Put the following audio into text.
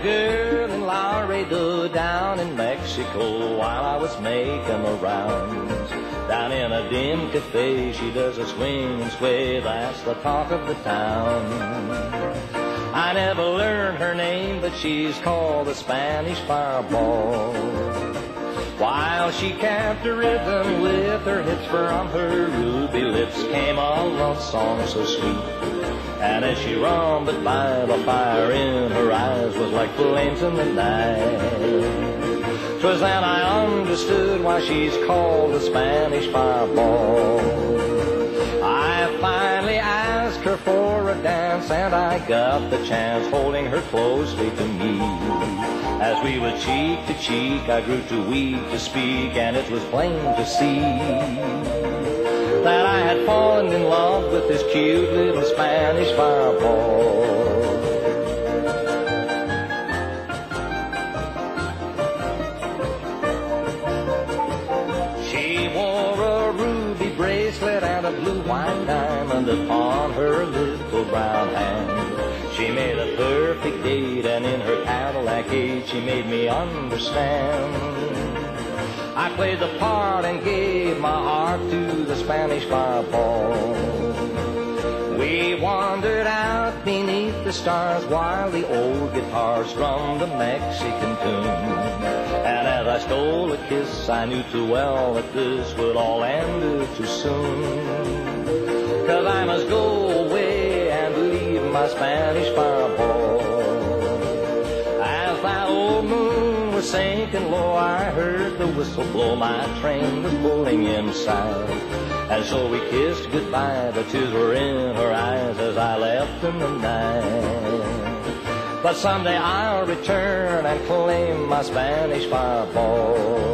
girl in Laredo down in Mexico while I was making the rounds. Down in a dim cafe, she does a swing and sway, that's the talk of the town. I never learned her name, but she's called the Spanish Fireball. While she kept the rhythm with her hips, from her ruby lips came a love song so sweet. And as she rumbled by, the fire in her eyes was like flames in the night. 'Twas then I understood why she's called the Spanish Fireball. I finally asked her for a dance, and I got the chance, holding her closely to me. As we were cheek to cheek, I grew too weak to speak, and it was plain to see that I had fallen in love with this cute little Spanish Fireball. She wore a ruby bracelet and a blue-white diamond upon her little brown hand. She made a perfect date, and in her Cadillac age she made me understand. I played the part and gave my heart to the Spanish Fireball. We wandered out beneath the stars while the old guitar strummed a Mexican tune. And as I stole a kiss, I knew too well that this would all end too soon. 'Cause I must go away and leave my Spanish Fireball. As that old moon was sinking low, I heard the whistle blow, my train was pulling inside. And so we kissed goodbye, the tears were in her eyes as I left in the night. But someday I'll return and claim my Spanish Fireball.